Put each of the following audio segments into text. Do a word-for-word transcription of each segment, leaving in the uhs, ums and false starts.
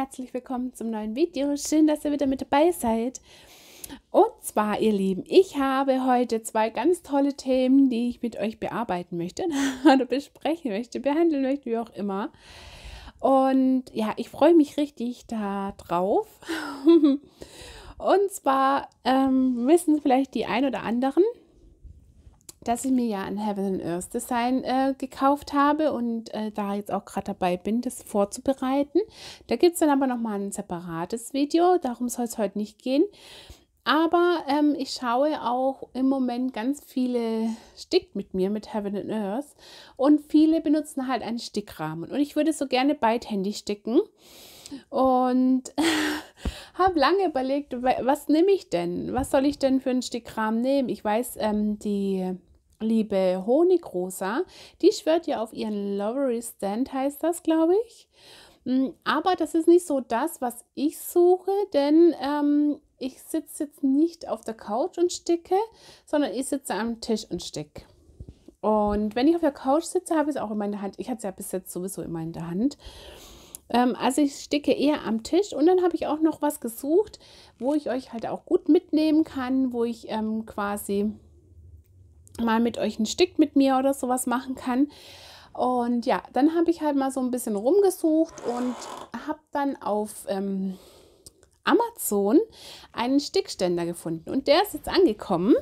herzlich willkommen zum neuen Video. Schön, dass ihr wieder mit dabei seid. Und zwar, ihr Lieben, ich habe heute zwei ganz tolle Themen, die ich mit euch bearbeiten möchte oder besprechen möchte, behandeln möchte, wie auch immer. Und ja, ich freue mich richtig da drauf. Und zwar ähm, wissen vielleicht die ein oder anderen, dass ich mir ja ein Heaven and Earth Design äh, gekauft habe und äh, da jetzt auch gerade dabei bin, das vorzubereiten. Da gibt es dann aber nochmal ein separates Video, darum soll es heute nicht gehen. Aber ähm, ich schaue auch im Moment ganz viele Stick mit mir, mit Heaven and Earth, und viele benutzen halt einen Stickrahmen. Und ich würde so gerne beidhändig sticken und habe lange überlegt, was nehme ich denn? Was soll ich denn für einen Stickrahmen nehmen? Ich weiß, ähm, die liebe Honigrosa, die schwört ja auf ihren Lovery Stand, heißt das, glaube ich. Aber das ist nicht so das, was ich suche, denn ähm, ich sitze jetzt nicht auf der Couch und sticke, sondern ich sitze am Tisch und sticke. Und wenn ich auf der Couch sitze, habe ich es auch immer in der Hand. Ich hatte es ja bis jetzt sowieso immer in der Hand. Ähm, also ich sticke eher am Tisch, und dann habe ich auch noch was gesucht, wo ich euch halt auch gut mitnehmen kann, wo ich ähm, quasi mal mit euch einen Stick mit mir oder sowas machen kann. Und ja, dann habe ich halt mal so ein bisschen rumgesucht und habe dann auf ähm, Amazon einen Stickständer gefunden. Und der ist jetzt angekommen.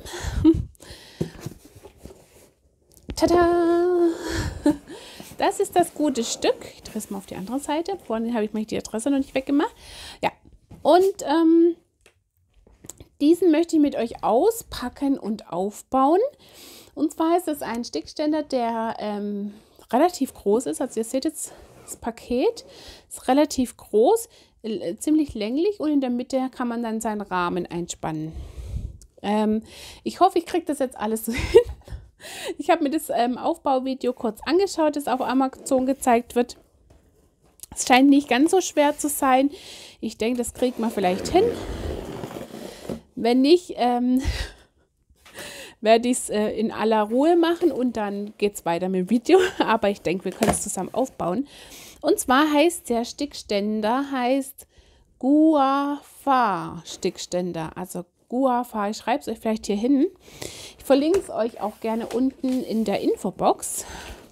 Tada! Das ist das gute Stück. Ich drehe es mal auf die andere Seite. Vorhin habe ich mir die Adresse noch nicht weggemacht. Ja, und ähm, diesen möchte ich mit euch auspacken und aufbauen. Und zwar ist es ein Stickständer, der ähm, relativ groß ist. Also ihr seht jetzt, das Paket ist relativ groß, äh, ziemlich länglich, und in der Mitte kann man dann seinen Rahmen einspannen. Ähm, ich hoffe, ich kriege das jetzt alles so hin. Ich habe mir das ähm, Aufbauvideo kurz angeschaut, das auf Amazon gezeigt wird. Es scheint nicht ganz so schwer zu sein. Ich denke, das kriegt man vielleicht hin. Wenn nicht, ähm, werde ich es äh, in aller Ruhe machen und dann geht es weiter mit dem Video. Aber ich denke, wir können es zusammen aufbauen. Und zwar heißt der Stickständer, heißt Guafa Stickständer. Also Guafa, ich schreibe es euch vielleicht hier hin. Ich verlinke es euch auch gerne unten in der Infobox.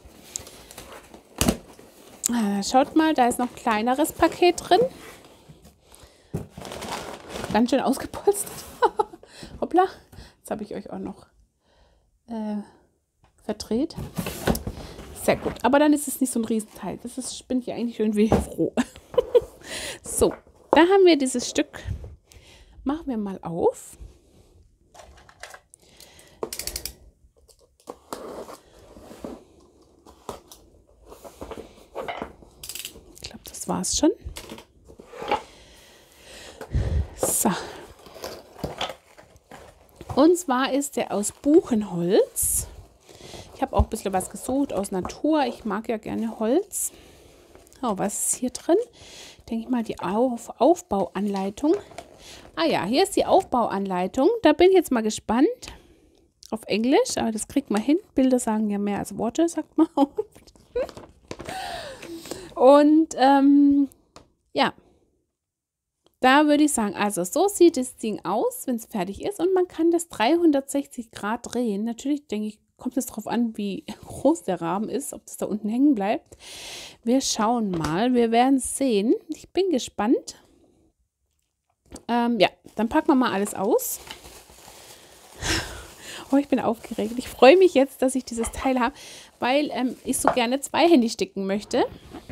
Äh, schaut mal, da ist noch ein kleineres Paket drin. Ganz schön ausgepolstert. Hoppla, jetzt habe ich euch auch noch äh, verdreht. Sehr gut, aber dann ist es nicht so ein Riesenteil. Das ist, bin ich eigentlich irgendwie froh. So, da haben wir dieses Stück. Machen wir mal auf. Ich glaube, das war es schon. So. Und zwar ist der aus Buchenholz. Ich habe auch ein bisschen was gesucht aus Natur. Ich mag ja gerne Holz. Oh, was ist hier drin? Denke ich mal, die Auf Aufbauanleitung. Ah ja, hier ist die Aufbauanleitung. Da bin ich jetzt mal gespannt. Auf Englisch, aber das kriegt man hin. Bilder sagen ja mehr als Worte, sagt man. Und ähm, ja. Da würde ich sagen, also so sieht das Ding aus, wenn es fertig ist, und man kann das dreihundertsechzig Grad drehen. Natürlich, denke ich, kommt es darauf an, wie groß der Rahmen ist, ob das da unten hängen bleibt. Wir schauen mal, wir werden es sehen. Ich bin gespannt. Ähm, ja, dann packen wir mal alles aus. Oh, ich bin aufgeregt. Ich freue mich jetzt, dass ich dieses Teil habe, weil ähm, ich so gerne zweihändig sticken möchte.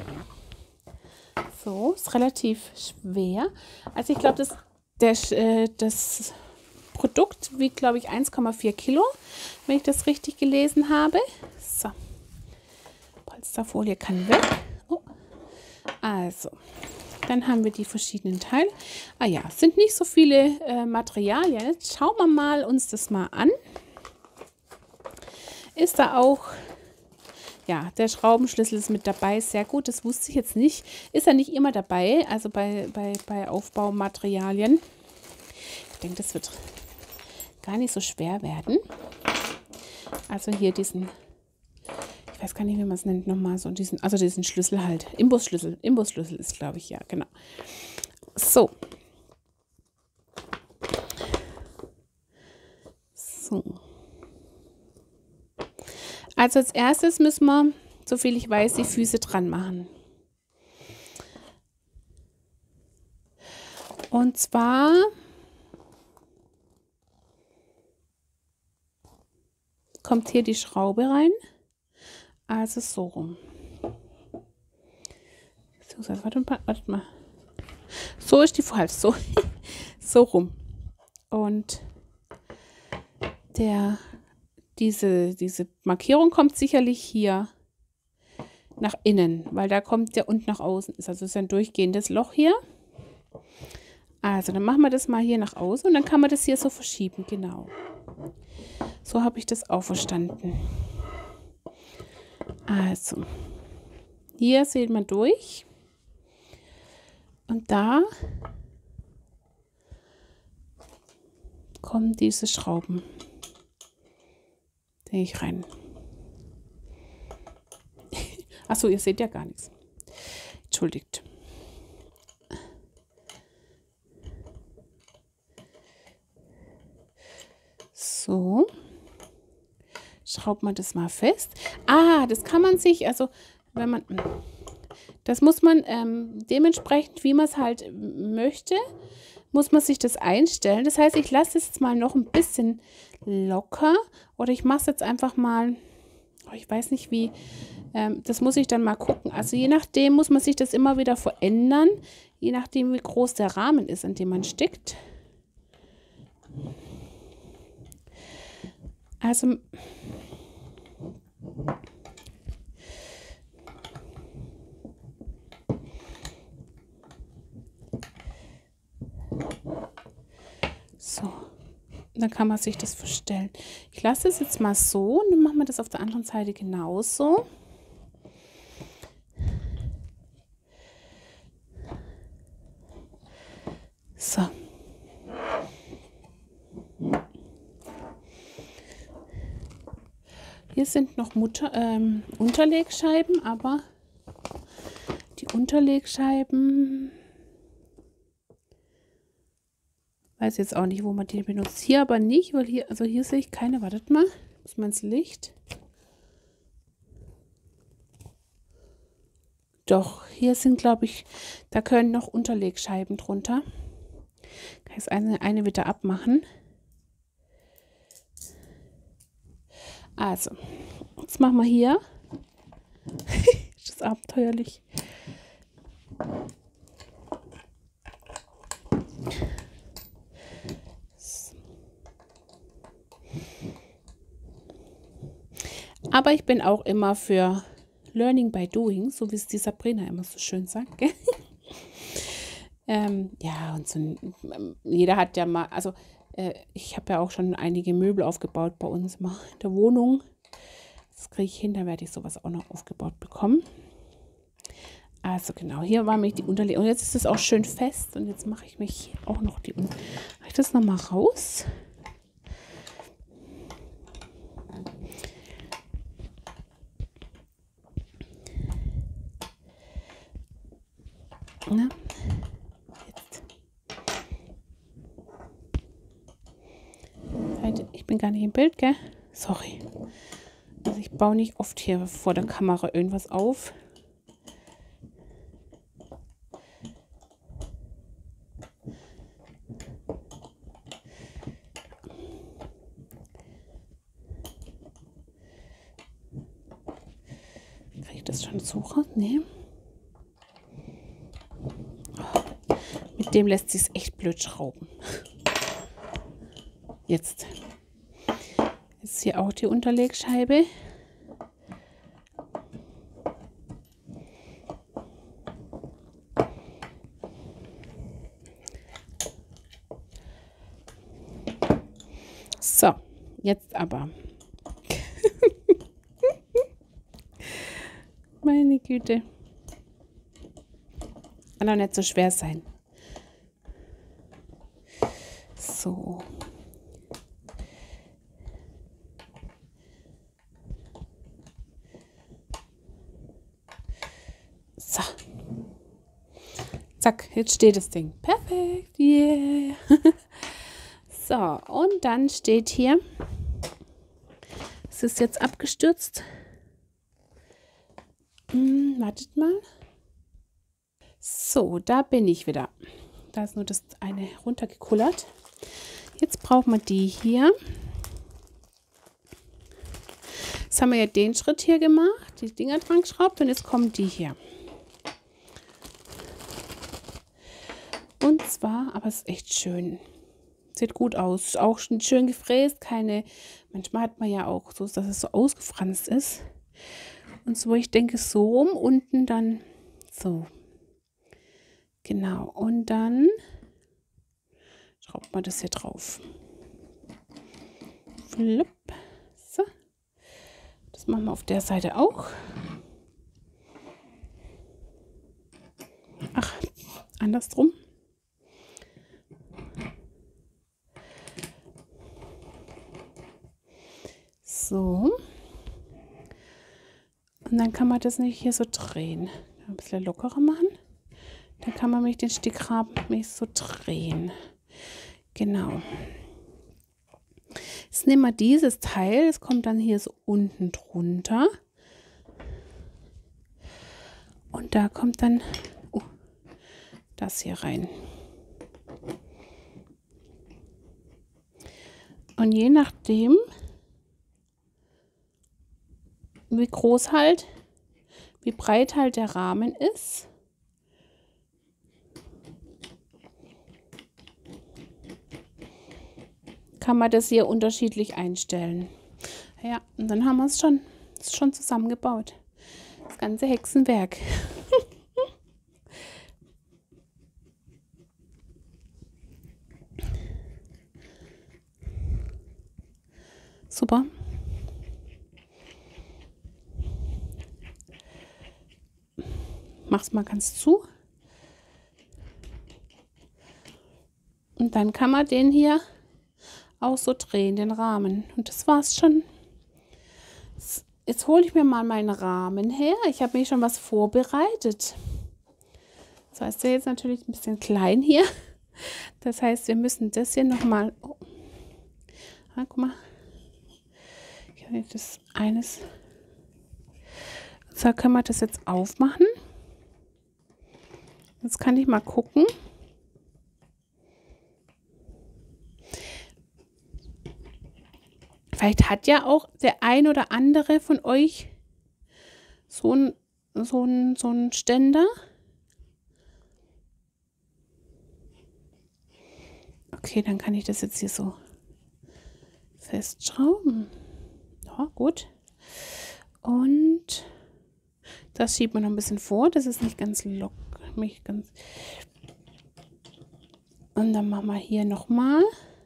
So, ist relativ schwer. Also ich glaube, das, das, äh, das Produkt wiegt, glaube ich, eins Komma vier Kilo, wenn ich das richtig gelesen habe. So, Polsterfolie kann weg. Oh. Also, dann haben wir die verschiedenen Teile. Ah ja, es sind nicht so viele äh, Materialien. Jetzt schauen wir mal uns das mal an. Ist da auch... Ja, der Schraubenschlüssel ist mit dabei, sehr gut, das wusste ich jetzt nicht. Ist ja nicht immer dabei, also bei, bei, bei Aufbaumaterialien. Ich denke, das wird gar nicht so schwer werden. Also hier diesen, ich weiß gar nicht, wie man es nennt nochmal, so diesen, also diesen Schlüssel halt. Imbusschlüssel. Imbusschlüssel ist, glaube ich, ja, genau. So. So. Also als erstes müssen wir, soviel ich weiß, die Füße dran machen. Und zwar kommt hier die Schraube rein. Also so rum. So, warte mal, warte mal. So ist die falsch, so, so rum. Und der, diese, diese Markierung kommt sicherlich hier nach innen, weil da kommt der und nach außen ist. Also es ist ein durchgehendes Loch hier. Also dann machen wir das mal hier nach außen und dann kann man das hier so verschieben, genau. So habe ich das auch verstanden. Also, hier sieht man durch. Und da kommen diese Schrauben. Sehe ich rein. Achso, ihr seht ja gar nichts. Entschuldigt. So. Schraubt man das mal fest. Ah, das kann man sich, also wenn man, das muss man ähm, dementsprechend, wie man es halt möchte, muss man sich das einstellen. Das heißt, ich lasse es jetzt mal noch ein bisschen locker oder ich mache es jetzt einfach mal, oh, ich weiß nicht wie, ähm, das muss ich dann mal gucken. Also je nachdem muss man sich das immer wieder verändern, je nachdem wie groß der Rahmen ist, in dem man stickt. Also so, dann kann man sich das verstellen. Ich lasse es jetzt mal so und dann machen wir das auf der anderen Seite genauso. So. Hier sind noch Mutter, ähm, Unterlegscheiben, aber die Unterlegscheiben, weiß jetzt auch nicht, wo man die benutzt. Hier aber nicht, weil hier, also hier sehe ich keine, wartet mal, muss man ins Licht. Doch, hier sind, glaube ich, da können noch Unterlegscheiben drunter. Kann ich jetzt eine, eine wieder abmachen. Also, jetzt machen wir hier. Ist das abenteuerlich. Aber ich bin auch immer für Learning by Doing, so wie es die Sabrina immer so schön sagt. Gell? ähm, ja, und so ein, jeder hat ja mal, also äh, ich habe ja auch schon einige Möbel aufgebaut bei uns mal in der Wohnung. Das kriege ich hin, da werde ich sowas auch noch aufgebaut bekommen. Also genau, hier war mich die Unterlegung. Und jetzt ist es auch schön fest und jetzt mache ich mich auch noch die Unterlegung. Mache ich das nochmal raus? Na, jetzt. Ich bin gar nicht im Bild, gell? Sorry. Also ich baue nicht oft hier vor der Kamera irgendwas auf. Kriege ich das schon so raus? Nee. Mit dem lässt sich es echt blöd schrauben. Jetzt. Jetzt hier auch die Unterlegscheibe. So, jetzt aber. Meine Güte. Kann doch nicht so schwer sein. So. Zack, jetzt steht das Ding. Perfekt, yeah. So, und dann steht hier, es ist jetzt abgestürzt. Hm, wartet mal. So, da bin ich wieder. Da ist nur das eine runtergekullert. Jetzt brauchen wir die hier. Jetzt haben wir ja den Schritt hier gemacht, die Dinger dran geschraubt und jetzt kommen die hier. Und zwar, aber es ist echt schön. Sieht gut aus. Auch schön gefräst, keine, manchmal hat man ja auch so, dass es so ausgefranst ist. Und so, ich denke so rum, unten dann so. Genau, und dann schraubt man das hier drauf. Flipp. So. Das machen wir auf der Seite auch. Ach, andersrum. So. Und dann kann man das nicht hier so drehen. Ein bisschen lockerer machen. Dann kann man mich den Stickrahmen nicht so drehen. Genau. Jetzt nehmen wir dieses Teil. Das kommt dann hier so unten drunter. Und da kommt dann oh, das hier rein. Und je nachdem, wie groß halt, wie breit halt der Rahmen ist, kann man das hier unterschiedlich einstellen. Ja, und dann haben wir es schon, ist schon zusammengebaut. Das ganze Hexenwerk. Super. Mach's mal ganz zu. Und dann kann man den hier auch so drehen, den Rahmen. Und das war's schon. Jetzt hole ich mir mal meinen Rahmen her. Ich habe mir schon was vorbereitet. Das heißt, der ist jetzt natürlich ein bisschen klein hier. Das heißt, wir müssen das hier nochmal... Oh. Ah, guck mal. Ich habe das eines... So können wir das jetzt aufmachen. Jetzt kann ich mal gucken. Vielleicht hat ja auch der ein oder andere von euch so ein, so ein, so ein Ständer. Okay, dann kann ich das jetzt hier so festschrauben. Ja, gut. Und das schiebt man noch ein bisschen vor. Das ist nicht ganz locker. Nicht ganz. Und dann machen wir hier nochmal.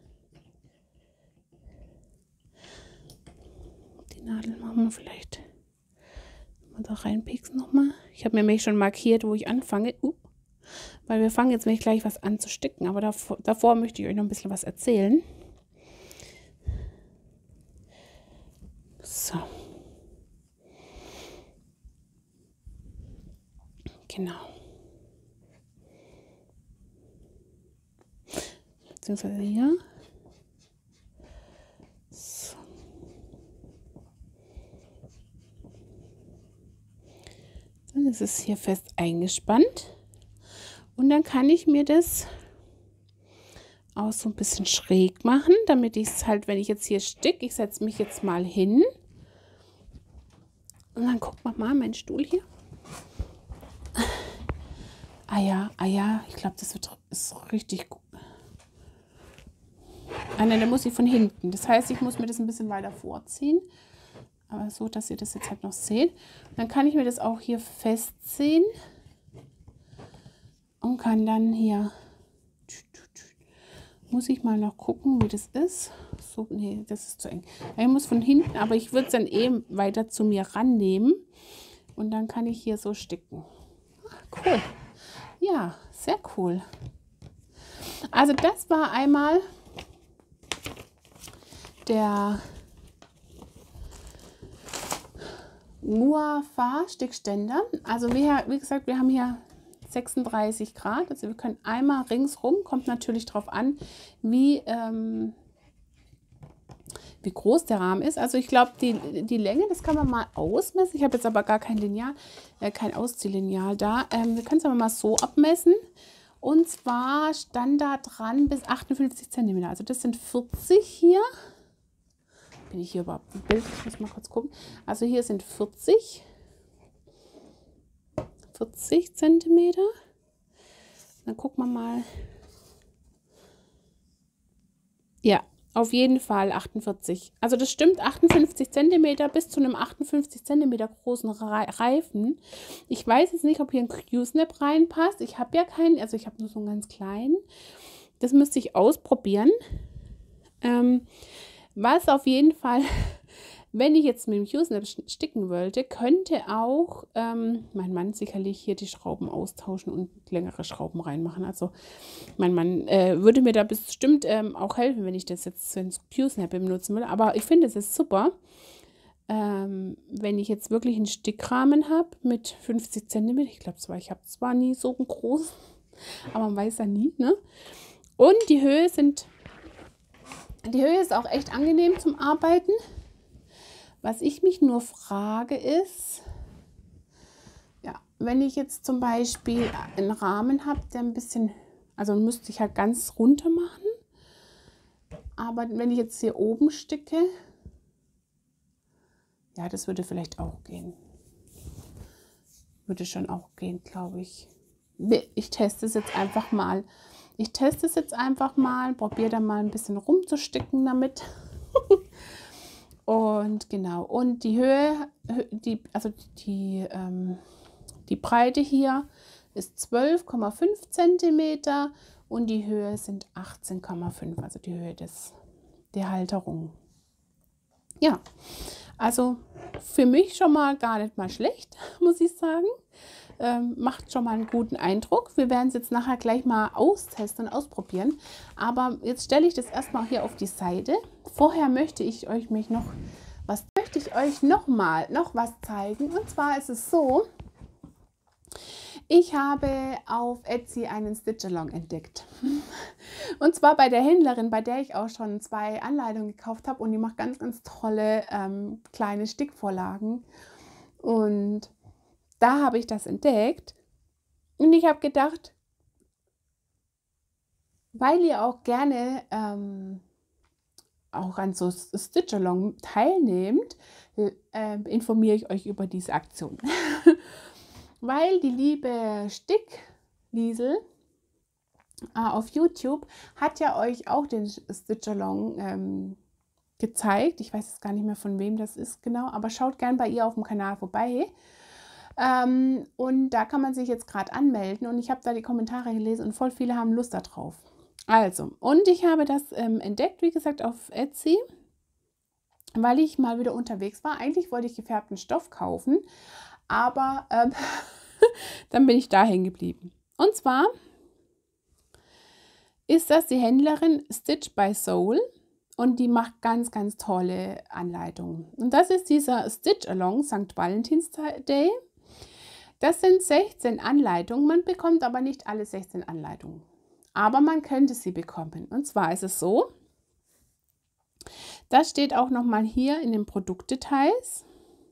Die Nadel machen wir vielleicht mal da reinpieksen nochmal. Ich habe mir nämlich schon markiert, wo ich anfange. Uh, weil wir fangen jetzt nämlich gleich was an zu sticken. Aber davor, davor möchte ich euch noch ein bisschen was erzählen. So. Genau. Beziehungsweise hier. So. Dann ist es hier fest eingespannt. Und dann kann ich mir das auch so ein bisschen schräg machen, damit ich es halt, wenn ich jetzt hier sticke, ich setze mich jetzt mal hin. Und dann guckt man mal, mein Stuhl hier. Ah ja, ah ja, ich glaube, das wird ist richtig gut. Ah nein, da muss ich von hinten. Das heißt, ich muss mir das ein bisschen weiter vorziehen. Aber so, dass ihr das jetzt halt noch seht. Dann kann ich mir das auch hier festziehen. Und kann dann hier... Muss ich mal noch gucken, wie das ist. So, nee, das ist zu eng. Ich muss von hinten, aber ich würde es dann eben weiter zu mir rannehmen. Und dann kann ich hier so sticken. Ach, cool. Ja, sehr cool. Also das war einmal der Muafa Stickständer. Also wie, wie gesagt, wir haben hier sechsunddreißig Grad. Also wir können einmal ringsrum, kommt natürlich darauf an, wie, ähm, wie groß der Rahmen ist. Also ich glaube, die, die Länge, das kann man mal ausmessen. Ich habe jetzt aber gar kein Lineal, äh, kein Ausziehlineal da. Ähm, wir können es aber mal so abmessen. Und zwar stand da dran bis achtundfünfzig Zentimeter. Also das sind vierzig hier. Bin ich hier überhaupt im Bild? Ich muss mal kurz gucken. Also hier sind vierzig. vierzig Zentimeter. Dann gucken wir mal. Ja, auf jeden Fall achtundvierzig. Also das stimmt, achtundfünfzig Zentimeter bis zu einem achtundfünfzig Zentimeter großen Reifen. Ich weiß jetzt nicht, ob hier ein Q-Snap reinpasst. Ich habe ja keinen, also ich habe nur so einen ganz kleinen. Das müsste ich ausprobieren. Ähm, was auf jeden Fall, wenn ich jetzt mit dem Q-Snap sticken wollte, könnte auch ähm, mein Mann sicherlich hier die Schrauben austauschen und längere Schrauben reinmachen. Also mein Mann äh, würde mir da bestimmt ähm, auch helfen, wenn ich das jetzt ins Q-Snap benutzen will. Aber ich finde, es ist super, ähm, wenn ich jetzt wirklich einen Stickrahmen habe mit fünfzig Zentimeter. Ich glaube zwar, ich habe zwar nie so einen großen, aber man weiß ja nie, ne? Und die Höhe sind, die Höhe ist auch echt angenehm zum Arbeiten. Was ich mich nur frage ist, ja, wenn ich jetzt zum Beispiel einen Rahmen habe, der ein bisschen, also müsste ich halt ganz runter machen. Aber wenn ich jetzt hier oben sticke, ja, das würde vielleicht auch gehen. Würde schon auch gehen, glaube ich. Ich teste es jetzt einfach mal. Ich teste es jetzt einfach mal, probiere da mal ein bisschen rumzusticken damit. Und genau, und die Höhe, die, also die, ähm, die Breite hier ist zwölf Komma fünf Zentimeter und die Höhe sind achtzehn Komma fünf, also die Höhe des, der Halterung. Ja, also für mich schon mal gar nicht mal schlecht, muss ich sagen. Ähm, macht schon mal einen guten Eindruck. Wir werden es jetzt nachher gleich mal austesten und ausprobieren. Aber jetzt stelle ich das erstmal hier auf die Seite. Vorher möchte ich euch mich noch was möchte ich euch noch mal noch was zeigen. Und zwar ist es so, ich habe auf Etsy einen Stitch-Along entdeckt. Und zwar bei der Händlerin, bei der ich auch schon zwei Anleitungen gekauft habe. Und die macht ganz, ganz tolle ähm, kleine Stickvorlagen. Und da habe ich das entdeckt. Und ich habe gedacht, weil ihr auch gerne ähm, auch an so Stitch-Along teilnehmt, äh, informiere ich euch über diese Aktion. Weil die liebe Stickliesel äh, auf YouTube hat ja euch auch den Stitch-Along ähm, gezeigt. Ich weiß jetzt gar nicht mehr, von wem das ist genau, aber schaut gern bei ihr auf dem Kanal vorbei. Ähm, und da kann man sich jetzt gerade anmelden und ich habe da die Kommentare gelesen und voll viele haben Lust darauf. Also, und ich habe das ähm, entdeckt, wie gesagt, auf Etsy, weil ich mal wieder unterwegs war. Eigentlich wollte ich gefärbten Stoff kaufen, aber ähm, dann bin ich da hängen geblieben. Und zwar ist das die Händlerin Stitch by Soul und die macht ganz, ganz tolle Anleitungen. Und das ist dieser Stitch-Along Sankt Valentins Day. Das sind sechzehn Anleitungen, man bekommt aber nicht alle sechzehn Anleitungen. Aber man könnte sie bekommen. Und zwar ist es so, das steht auch nochmal hier in den Produktdetails.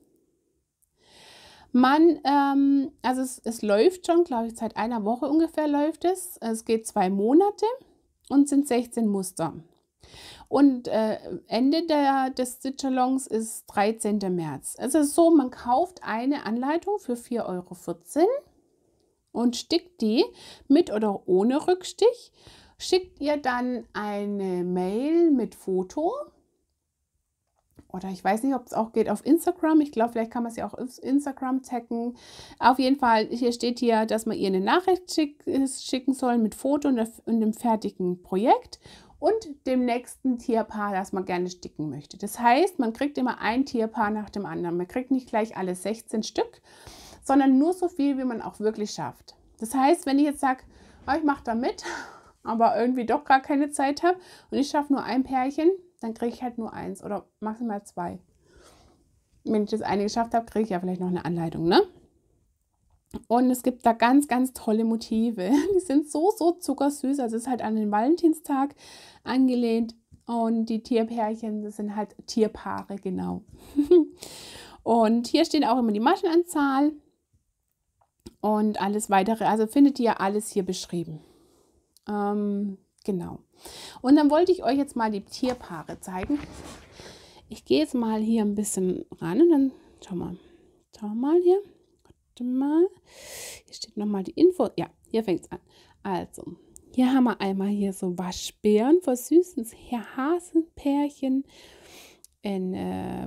Man, ähm, also es, es läuft schon, glaube ich, seit einer Woche ungefähr läuft es. Es geht zwei Monate und sind sechzehn Muster. Und äh, Ende der, des Stitch-Alongs ist dreizehnter März. Es ist so, man kauft eine Anleitung für vier Euro vierzehn und stickt die mit oder ohne Rückstich. Schickt ihr dann eine Mail mit Foto. Oder ich weiß nicht, ob es auch geht auf Instagram. Ich glaube, vielleicht kann man sie auch auf Instagram taggen. Auf jeden Fall, hier steht hier, dass man ihr eine Nachricht schick, schicken soll mit Foto und, und dem fertigen Projekt und dem nächsten Tierpaar, das man gerne sticken möchte. Das heißt, man kriegt immer ein Tierpaar nach dem anderen. Man kriegt nicht gleich alle sechzehn Stück, sondern nur so viel, wie man auch wirklich schafft. Das heißt, wenn ich jetzt sage, oh, ich mache da mit, aber irgendwie doch gar keine Zeit habe und ich schaffe nur ein Pärchen, dann kriege ich halt nur eins oder maximal zwei. Wenn ich das eine geschafft habe, kriege ich ja vielleicht noch eine Anleitung, ne? Und es gibt da ganz, ganz tolle Motive. Die sind so, so zuckersüß. Also es ist halt an den Valentinstag angelehnt. Und die Tierpärchen, das sind halt Tierpaare, genau. Und hier steht auch immer die Maschenanzahl und alles weitere. Also findet ihr alles hier beschrieben. Ähm, genau. Und dann wollte ich euch jetzt mal die Tierpaare zeigen. Ich gehe jetzt mal hier ein bisschen ran und dann schau mal. Schau mal hier. Warte mal. Hier steht nochmal die Info. Ja, hier fängt es an. Also, hier haben wir einmal hier so Waschbären, versüßendes Hasenpärchen, ein äh,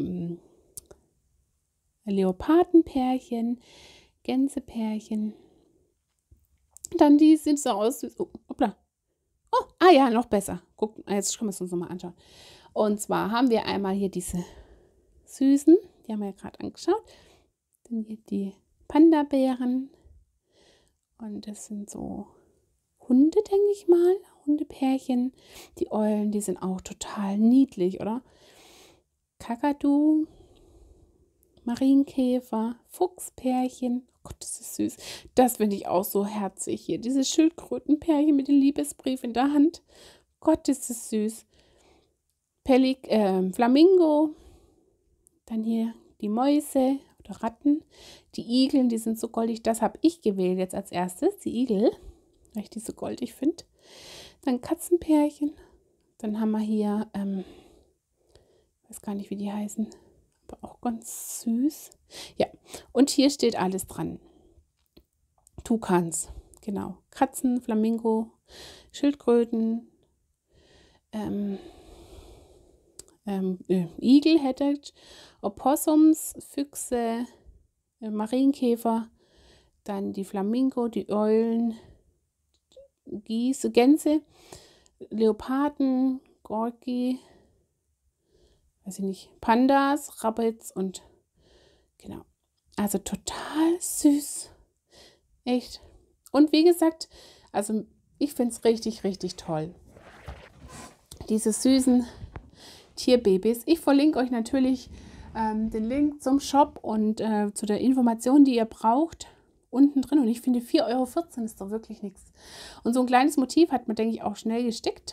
Leopardenpärchen, Gänsepärchen. Dann die sind so aus. Oh, hoppla. Oh, ah ja, noch besser. Guck, jetzt können wir es uns nochmal anschauen. Und zwar haben wir einmal hier diese Süßen, die haben wir ja gerade angeschaut. Dann hier die Panda-Bären. Und das sind so Hunde, denke ich mal. Hundepärchen. Die Eulen, die sind auch total niedlich, oder? Kakadu, Marienkäfer, Fuchspärchen. Oh Gott, das ist süß. Das finde ich auch so herzig hier. Dieses Schildkrötenpärchen mit dem Liebesbrief in der Hand. Gott, ist das süß. Pelik, äh, Flamingo. Dann hier die Mäuse oder Ratten. Die Igel, die sind so goldig. Das habe ich gewählt jetzt als erstes. Die Igel, weil ich die so goldig finde. Dann Katzenpärchen. Dann haben wir hier, ähm, ich weiß gar nicht, wie die heißen. Aber auch ganz süß. Ja, und hier steht alles dran. Tukans, genau. Katzen, Flamingo, Schildkröten, ähm, ähm, äh, Igel hätte ich, Opossums, Füchse, äh, Marienkäfer, dann die Flamingo, die Eulen, Gäse, Gänse, Leoparden, Gorki, weiß ich nicht, Pandas, Rabbits und genau. Also total süß. Echt. Und wie gesagt, also ich finde es richtig, richtig toll. Diese süßen Tierbabys. Ich verlinke euch natürlich ähm, den Link zum Shop und äh, zu der Information, die ihr braucht, unten drin. Und ich finde vier Euro vierzehn ist doch wirklich nichts. Und so ein kleines Motiv hat man, denke ich, auch schnell gestickt.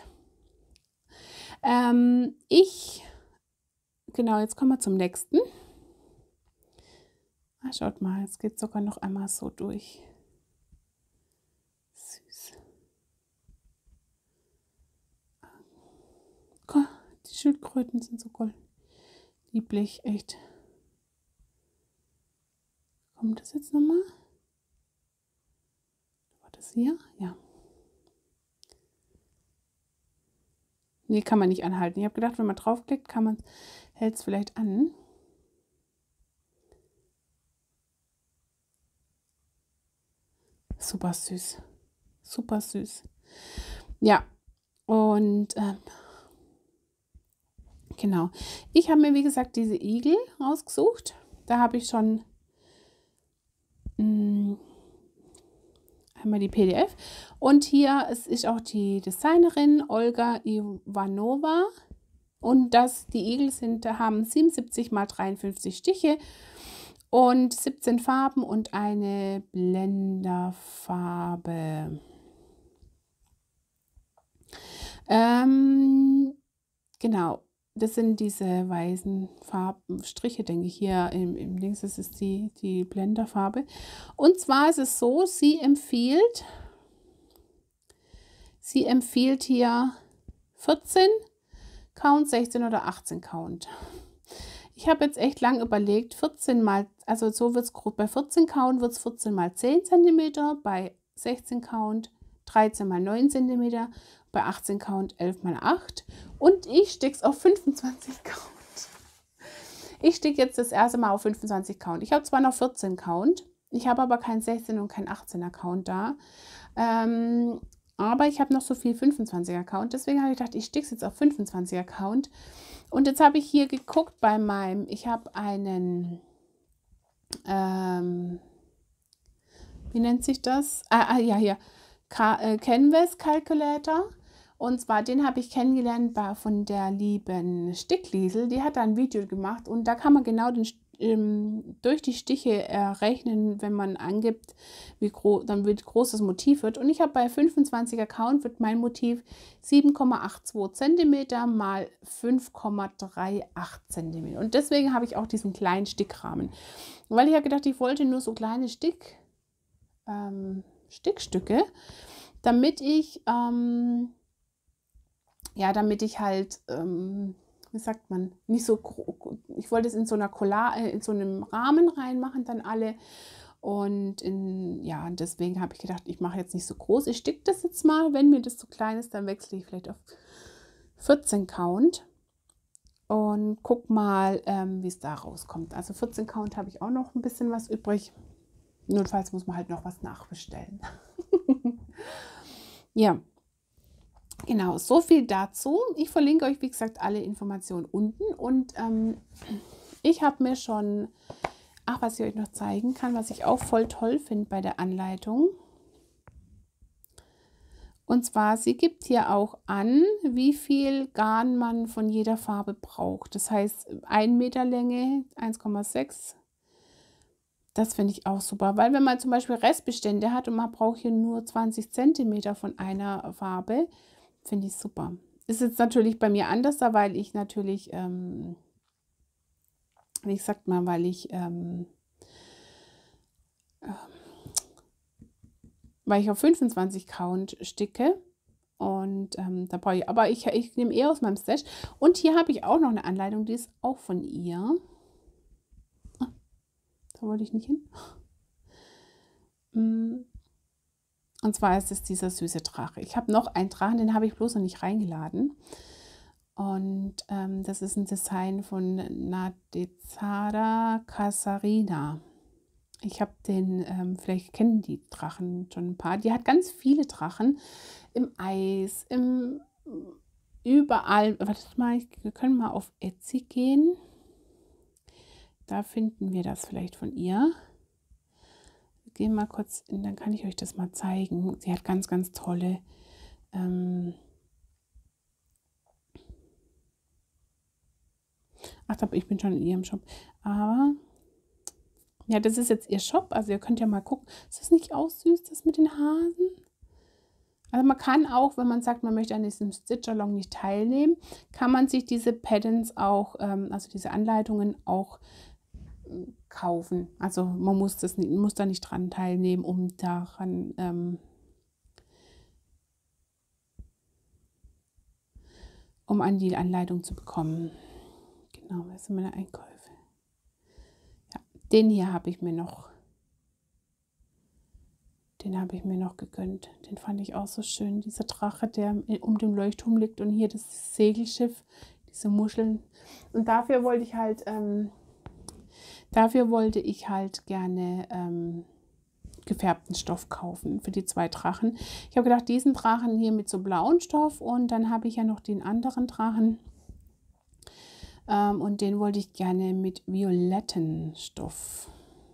Ähm, ich, genau, jetzt kommen wir zum nächsten. Ah, schaut mal, jetzt geht es sogar noch einmal so durch. Süß. Gott, die Schildkröten sind so cool. Lieblich, echt. Kommt das jetzt nochmal? War das hier? Ja. Nee, kann man nicht anhalten. Ich habe gedacht, wenn man draufklickt, kann man, hält es vielleicht an. Super süß. Super süß. Ja. Und ähm, genau. Ich habe mir, wie gesagt, diese Igel rausgesucht. Da habe ich schon mh, einmal die P D F. Und hier es ist auch die Designerin Olga Ivanova. Und das, die Igel sind, haben siebenundsiebzig mal dreiundfünfzig Stiche und siebzehn Farben und eine Blenderfarbe. Ähm, genau, das sind diese weißen Farbenstriche, denke ich, hier im, im Links, das ist die, die Blenderfarbe. Und zwar ist es so, sie empfiehlt, sie empfiehlt hier vierzehn Count, sechzehn oder achtzehn Count. Ich habe jetzt echt lang überlegt, vierzehn mal, also so wird es grob, bei vierzehn Count wird es vierzehn mal zehn Zentimeter, bei sechzehn Count dreizehn mal neun Zentimeter, bei achtzehn Count elf mal acht und ich stecke es auf fünfundzwanzig Count. Ich stecke jetzt das erste Mal auf fünfundzwanzig Count. Ich habe zwar noch vierzehn Count, ich habe aber kein sechzehn und kein achtzehner Count da. Ähm, aber ich habe noch so viel fünfundzwanziger Count, deswegen habe ich gedacht, ich stecke es jetzt auf fünfundzwanziger Count. Und jetzt habe ich hier geguckt bei meinem, ich habe einen, ähm, wie nennt sich das? Ah, ah ja, hier, Ka äh, Canvas Calculator. Und zwar, den habe ich kennengelernt bei, von der lieben Stickliesel. Die hat da ein Video gemacht und da kann man genau den, ähm, durch die Stiche errechnen, wenn man angibt, wie groß, dann wie groß das Motiv wird. Und ich habe bei fünfundzwanziger Count wird mein Motiv sieben Komma zweiundachtzig Zentimeter mal fünf Komma achtundreißig Zentimeter. Und deswegen habe ich auch diesen kleinen Stickrahmen. Weil ich ja gedacht, ich wollte nur so kleine Stick, ähm, Stickstücke, damit ich, ähm, ja, damit ich halt, ähm, wie sagt man, nicht so, ich wollte es in so einer Collage, in so einem Rahmen reinmachen, dann alle. Und in, ja, und deswegen habe ich gedacht, ich mache jetzt nicht so groß. Ich sticke das jetzt mal. Wenn mir das zu klein ist, dann wechsle ich vielleicht auf vierzehn Count und guck mal, ähm, wie es da rauskommt. Also vierzehn Count habe ich auch noch ein bisschen was übrig. Notfalls muss man halt noch was nachbestellen. Ja. Genau, so viel dazu. Ich verlinke euch, wie gesagt, alle Informationen unten. Und ähm, ich habe mir schon, ach, was ich euch noch zeigen kann, was ich auch voll toll finde bei der Anleitung. Und zwar, sie gibt hier auch an, wie viel Garn man von jeder Farbe braucht. Das heißt, ein Meter Länge, eins Komma sechs. Das finde ich auch super, weil wenn man zum Beispiel Restbestände hat und man braucht hier nur zwanzig Zentimeter von einer Farbe, finde ich super. Ist jetzt natürlich bei mir anders, da weil ich natürlich, ähm, wie ich sagt mal, weil ich, ähm, äh, weil ich auf fünfundzwanzig Count sticke und ähm, da brauche ich, aber ich, ich nehme eher aus meinem Stash. Und hier habe ich auch noch eine Anleitung, die ist auch von ihr. Ah, da wollte ich nicht hin. Und zwar ist es dieser süße Drache. Ich habe noch einen Drachen, den habe ich bloß noch nicht reingeladen. Und ähm, das ist ein Design von Nadezada Casarina. Ich habe den, ähm, vielleicht kennen die Drachen schon ein paar. Die hat ganz viele Drachen im Eis, im überall. Warte mal, wir können mal auf Etsy gehen. Da finden wir das vielleicht von ihr. Gehen mal kurz in, dann kann ich euch das mal zeigen. Sie hat ganz, ganz tolle ähm ach, ich bin schon in ihrem Shop. Aber ja, das ist jetzt ihr Shop. Also ihr könnt ja mal gucken. Ist das nicht auch süß, das mit den Hasen? Also man kann auch, wenn man sagt, man möchte an diesem Stitch-Along nicht teilnehmen, kann man sich diese Patterns auch, ähm, also diese Anleitungen auch kaufen. Also man muss das nicht, muss da nicht dran teilnehmen, um daran ähm, um an die Anleitung zu bekommen. Genau, was sind meine Einkäufe? Ja, den hier habe ich mir noch, den habe ich mir noch gegönnt. Den fand ich auch so schön. Dieser Drache, der um den Leuchtturm liegt und hier das Segelschiff, diese Muscheln. Und dafür wollte ich halt ähm, Dafür wollte ich halt gerne ähm, gefärbten Stoff kaufen für die zwei Drachen. Ich habe gedacht, diesen Drachen hier mit so blauen Stoff und dann habe ich ja noch den anderen Drachen ähm, und den wollte ich gerne mit violetten Stoff.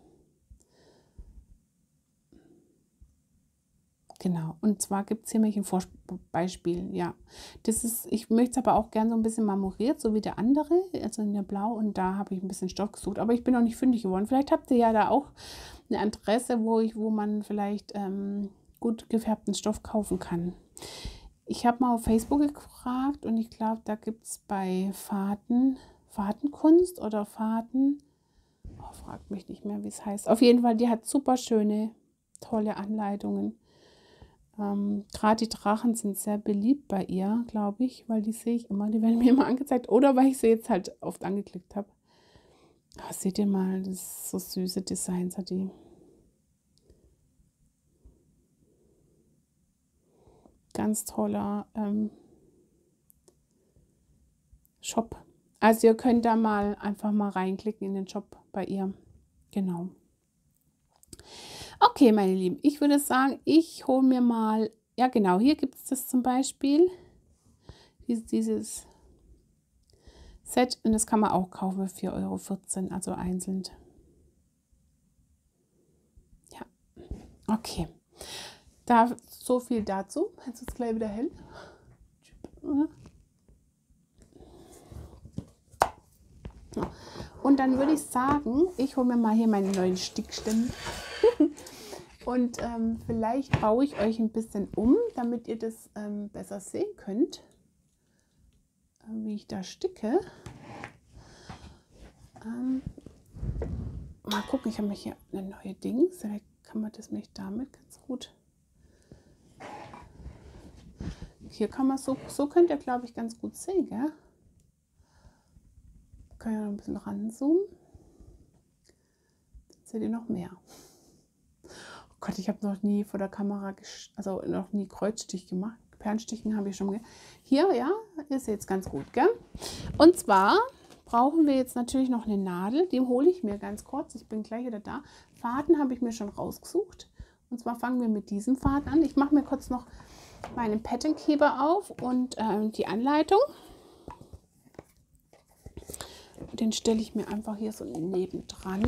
Genau, und zwar gibt es hier welche Vorbeispiel, ja. Das ist, ich möchte es aber auch gerne so ein bisschen marmoriert, so wie der andere, also in der Blau, und da habe ich ein bisschen Stoff gesucht, aber ich bin noch nicht fündig geworden. Vielleicht habt ihr ja da auch eine Adresse, wo, ich, wo man vielleicht ähm, gut gefärbten Stoff kaufen kann. Ich habe mal auf Facebook gefragt und ich glaube, da gibt es bei Faden, Fadenkunst oder Faden, oh, fragt mich nicht mehr, wie es heißt. Auf jeden Fall, die hat super schöne, tolle Anleitungen. Ähm, Gerade die Drachen sind sehr beliebt bei ihr, glaube ich, weil die sehe ich immer, die werden mir immer angezeigt. Oder weil ich sie jetzt halt oft angeklickt habe. Oh, seht ihr mal, das ist so süße Designs hat die. Ganz toller ähm, Shop. Also ihr könnt da mal einfach mal reinklicken in den Shop bei ihr. Genau. Okay, meine Lieben, ich würde sagen, ich hole mir mal, ja genau, hier gibt es das zum Beispiel, dieses Set und das kann man auch kaufen für vier Euro vierzehn, also einzeln. Ja, okay. Da so viel dazu. Jetzt ist es gleich wieder hell. Und dann würde ich sagen, ich hole mir mal hier meinen neuen Stickständer. Und ähm, vielleicht baue ich euch ein bisschen um, damit ihr das ähm, besser sehen könnt, äh, wie ich da sticke. Ähm, mal gucken, ich habe mir hier eine neue Dings. Vielleicht kann man das nicht damit ganz gut. Hier kann man so, so könnt ihr, glaube ich, ganz gut sehen, gell? Kann ja noch ein bisschen ranzoomen. Dann seht ihr noch mehr. Oh Gott, ich habe noch nie vor der Kamera, also noch nie Kreuzstich gemacht. Perlenstichen habe ich schon. Hier, ja, ihr seht es ganz gut, gell? Und zwar brauchen wir jetzt natürlich noch eine Nadel. Die hole ich mir ganz kurz. Ich bin gleich wieder da. Faden habe ich mir schon rausgesucht. Und zwar fangen wir mit diesem Faden an. Ich mache mir kurz noch meinen Patternkeeper auf und äh, die Anleitung. Den stelle ich mir einfach hier so nebendran.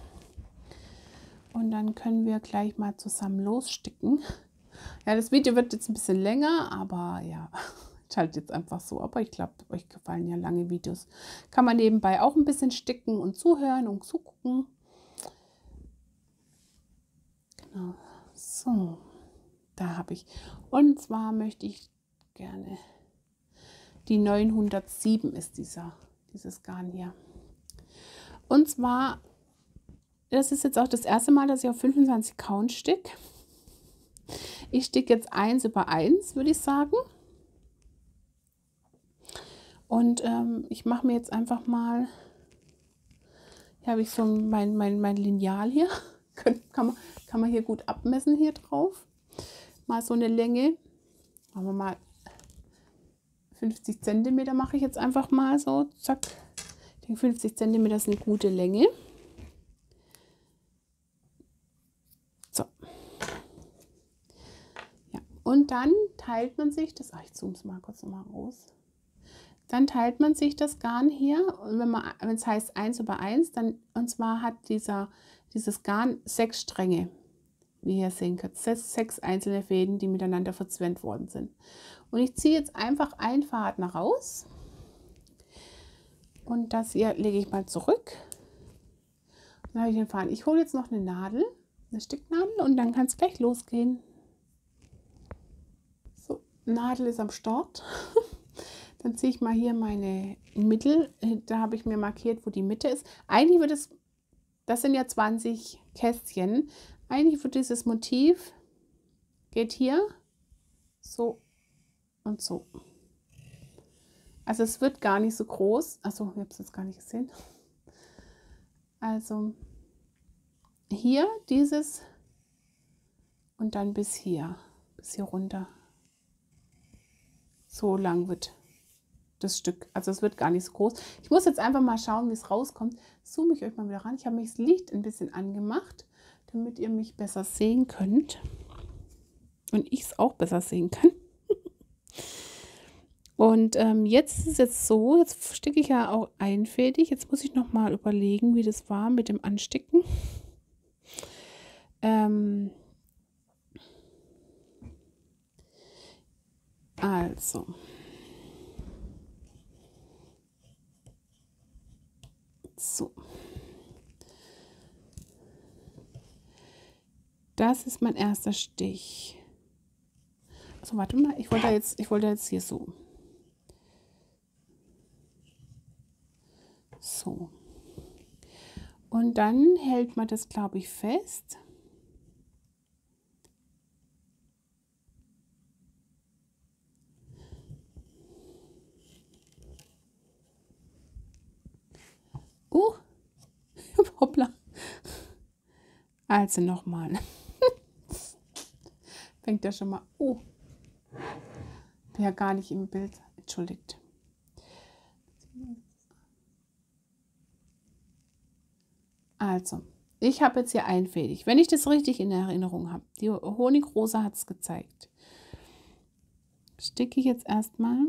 Und dann können wir gleich mal zusammen lossticken. Ja, das Video wird jetzt ein bisschen länger, aber ja, ich halte jetzt einfach so. Aber ich glaube, euch gefallen ja lange Videos. Kann man nebenbei auch ein bisschen sticken und zuhören und zugucken. Genau, so, da habe ich. Und zwar möchte ich gerne, die neunhundertsieben ist dieser, dieses Garn hier. Und zwar, das ist jetzt auch das erste Mal, dass ich auf fünfundzwanzig Count sticke. Ich sticke jetzt eins über eins, würde ich sagen. Und ähm, ich mache mir jetzt einfach mal, hier habe ich so mein, mein, mein Lineal hier. kann, man, kann man hier gut abmessen hier drauf. Mal so eine Länge. Machen wir mal fünfzig Zentimeter mache ich jetzt einfach mal so. Zack. Ich denke, fünfzig Zentimeter ist eine gute Länge. So. Ja. Und dann teilt man sich das, ach, ich zoome es mal kurz noch mal raus. Dann teilt man sich das Garn hier, und wenn man, wenn es heißt eins über eins, dann, und zwar hat dieser, dieses Garn sechs Stränge, wie ihr sehen könnt, sechs, sechs einzelne Fäden, die miteinander verzwängt worden sind. Und ich ziehe jetzt einfach einen Faden raus und das hier lege ich mal zurück. Dann habe ich den Faden. Ich hole jetzt noch eine Nadel, eine Sticknadel, und dann kann es gleich losgehen. So, Nadel ist am Start. Dann ziehe ich mal hier meine Mittel, da habe ich mir markiert, wo die Mitte ist. Eigentlich wird es, das sind ja zwanzig Kästchen, eigentlich wird dieses Motiv, geht hier so und so. Also es wird gar nicht so groß, achso, ich habe es jetzt gar nicht gesehen. Also hier dieses und dann bis hier, bis hier runter. So lang wird das Stück, also es wird gar nicht so groß. Ich muss jetzt einfach mal schauen, wie es rauskommt. Zoome ich euch mal wieder ran. Ich habe mich das Licht ein bisschen angemacht, damit ihr mich besser sehen könnt und ich es auch besser sehen kann. Und ähm, jetzt ist es jetzt so, jetzt sticke ich ja auch einfädig. Jetzt muss ich noch mal überlegen, wie das war mit dem Ansticken. Ähm, also so, das ist mein erster Stich. Also warte mal, ich wollte jetzt, ich wollte jetzt hier so. So. Und dann hält man das, glaube ich, fest. Uh, hoppla. Also nochmal. Fängt ja schon mal. Oh, bin ja gar nicht im Bild. Entschuldigt. Also, ich habe jetzt hier einfädig. Wenn ich das richtig in Erinnerung habe, die Honigrosa hat es gezeigt. Sticke ich jetzt erstmal.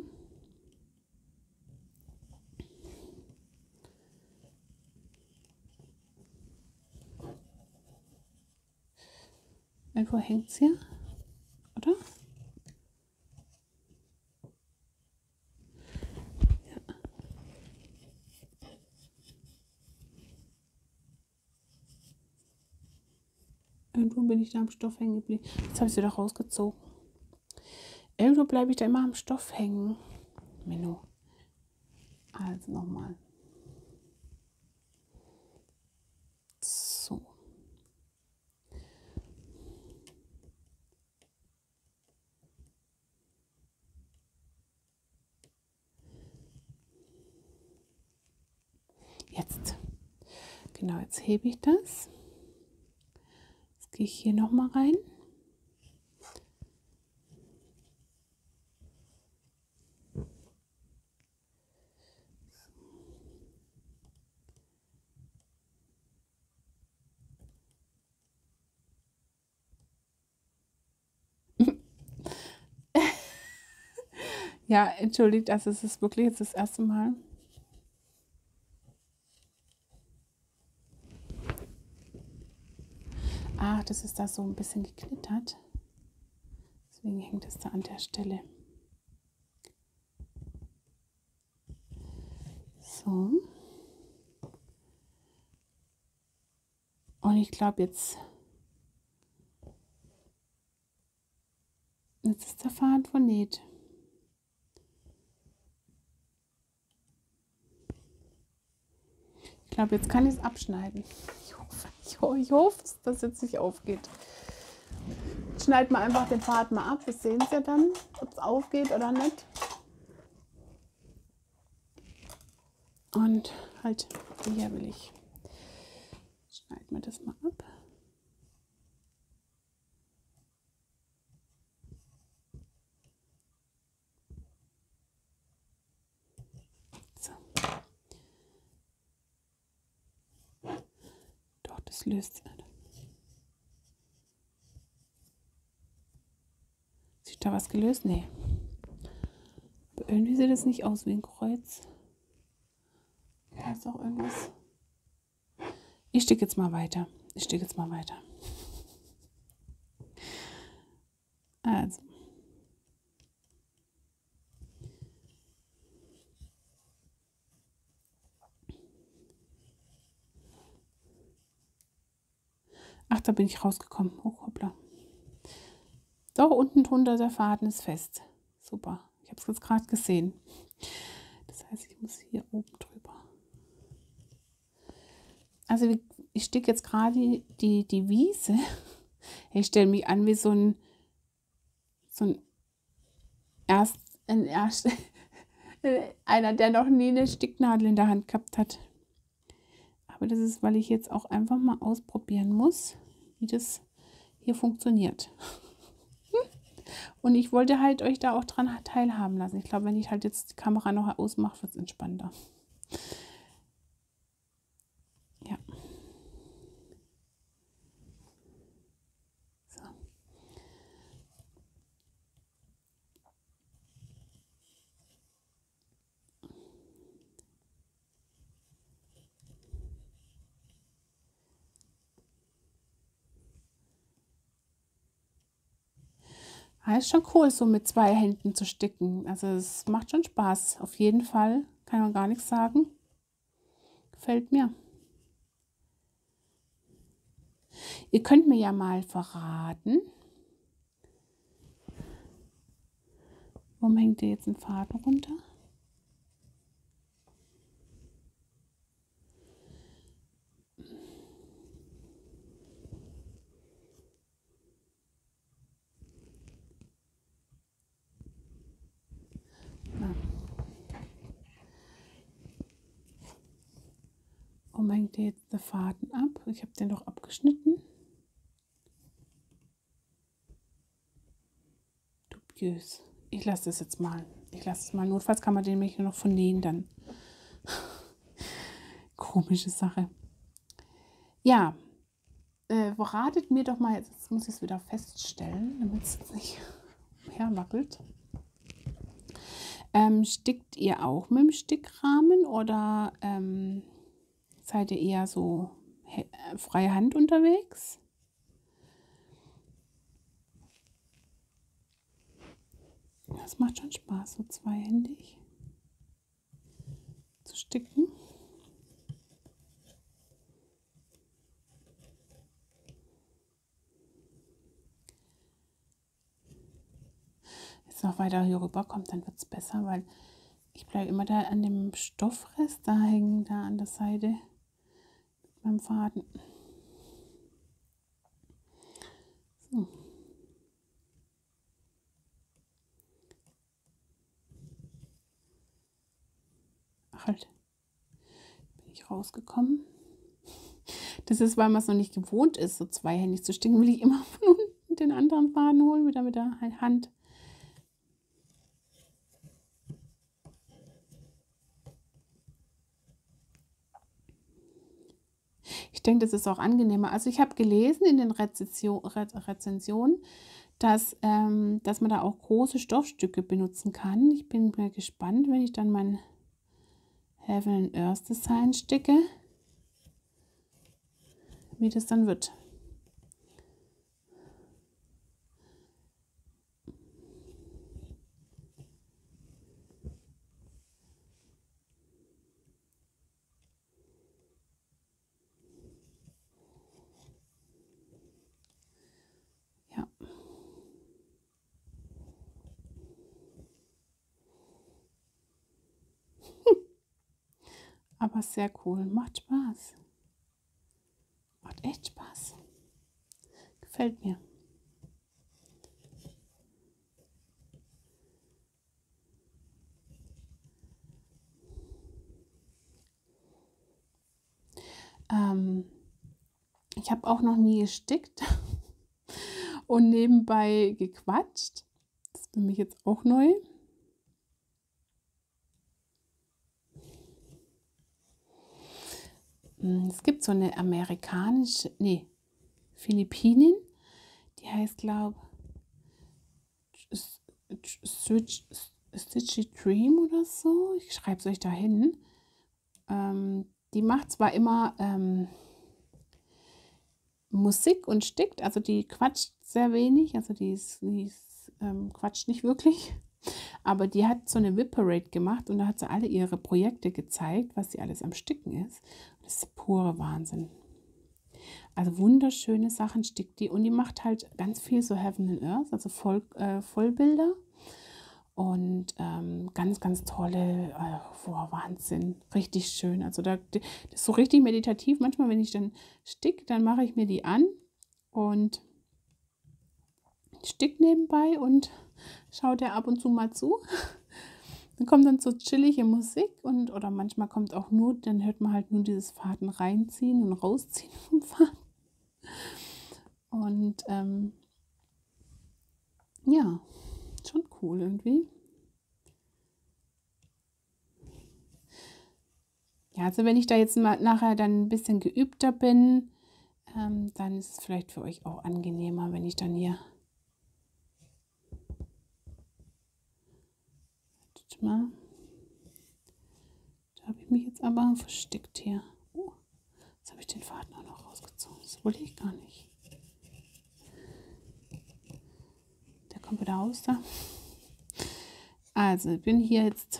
Irgendwo hängt es hier, oder? Ja. Irgendwo bin ich da am Stoff hängen geblieben. Jetzt habe ich sie wieder rausgezogen. Irgendwo bleibe ich da immer am Stoff hängen. Menno. Also nochmal. So. Jetzt. Genau, jetzt hebe ich das. Jetzt gehe ich hier nochmal rein. Ja, entschuldigt, also es ist wirklich jetzt das erste Mal. Ach, das ist da so ein bisschen geknittert. Deswegen hängt es da an der Stelle. So. Und ich glaube jetzt, jetzt ist der Faden vernäht. Ich glaube, jetzt kann ich es abschneiden. Ich hoffe, ich, ho ich hoffe, dass es jetzt nicht aufgeht. Schneid mal einfach den Faden mal ab. Wir sehen es ja dann, ob es aufgeht oder nicht. Und halt, hier will ich. Schneiden wir das mal ab. So. Doch, das löst sich. Sieht da was gelöst? Nee. Aber irgendwie sieht das nicht aus wie ein Kreuz. Da ist auch irgendwas. Ich stecke jetzt mal weiter. Ich stecke jetzt mal weiter. Also. Ach, da bin ich rausgekommen. Oh, hoppla. Doch, unten drunter der Faden ist fest. Super. Ich habe es jetzt gerade gesehen. Das heißt, ich muss hier oben drüber. Also ich stecke jetzt gerade die, die Wiese. Ich stelle mich an wie so ein, so ein erst, ein erst einer, der noch nie eine Sticknadel in der Hand gehabt hat. Aber das ist, weil ich jetzt auch einfach mal ausprobieren muss, wie das hier funktioniert. Und ich wollte halt euch da auch dran teilhaben lassen. Ich glaube, wenn ich halt jetzt die Kamera noch ausmache, wird es entspannter. Ja. So. Ja, ist schon cool, so mit zwei Händen zu sticken. Also es macht schon Spaß. Auf jeden Fall. Kann man gar nichts sagen. Gefällt mir. Ihr könnt mir ja mal verraten, warum hängt ihr jetzt einen Faden runter? Warum hängt ihr jetzt den Faden ab? Ich habe den doch abgeschnitten. Dubiös. Ich lasse das jetzt mal. Ich lasse es mal. Notfalls kann man den nämlich nur noch vernähen dann. Komische Sache. Ja, äh, ratet mir doch mal, jetzt, jetzt muss ich es wieder feststellen, damit es jetzt nicht herwackelt. Ähm, stickt ihr auch mit dem Stickrahmen oder ähm, seid ihr eher so freie Hand unterwegs? Das macht schon Spaß, so zweihändig zu sticken. weiter hier rüber kommt, dann wird es besser, weil ich bleibe immer da an dem Stoffrest da hängen, da an der Seite beim Faden. So. Ach halt, bin ich rausgekommen. Das ist, weil man es noch nicht gewohnt ist, so zweihändig zu sticken, will ich immer von unten den anderen Faden holen, wieder mit der Hand. Ich denke, das ist auch angenehmer. Also ich habe gelesen in den Rezension, Rezensionen, dass, ähm, dass man da auch große Stoffstücke benutzen kann. Ich bin mal gespannt, wenn ich dann mein Heaven and Earth Design sticke, wie das dann wird. Ja. Aber sehr cool, macht Spaß. Macht echt Spaß. Gefällt mir. Ähm, ich habe auch noch nie gestickt und nebenbei gequatscht. Das ist für mich jetzt auch neu. Es gibt so eine amerikanische, nee, Philippinin, die heißt, glaube ich, Stitchy Dream oder so. Ich schreibe es euch da hin. Ähm, die macht zwar immer ähm, Musik und stickt, also die quatscht sehr wenig, also die, ist, die ist, ähm, quatscht nicht wirklich, aber die hat so eine Whip-Parade gemacht und da hat sie alle ihre Projekte gezeigt, was sie alles am Sticken ist. Das ist pure Wahnsinn. Also wunderschöne Sachen stickt die und die macht halt ganz viel so Heaven and Earth, also Voll, äh, Vollbilder und ähm, ganz, ganz tolle, äh, boah, Wahnsinn, richtig schön. Also da, das ist so richtig meditativ. Manchmal, wenn ich dann stick, dann mache ich mir die an und stick nebenbei und schaue der ab und zu mal zu. Dann kommt dann so chillige Musik und oder manchmal kommt auch nur, dann hört man halt nur dieses Faden reinziehen und rausziehen vom Faden. Und ähm, ja, schon cool irgendwie. Ja, also wenn ich da jetzt mal nachher dann ein bisschen geübter bin, ähm, dann ist es vielleicht für euch auch angenehmer, wenn ich dann hier mal, da habe ich mich jetzt aber versteckt hier. Oh, jetzt habe ich den Faden auch noch rausgezogen. Das wollte ich gar nicht. Der kommt wieder raus da. Also ich bin hier jetzt.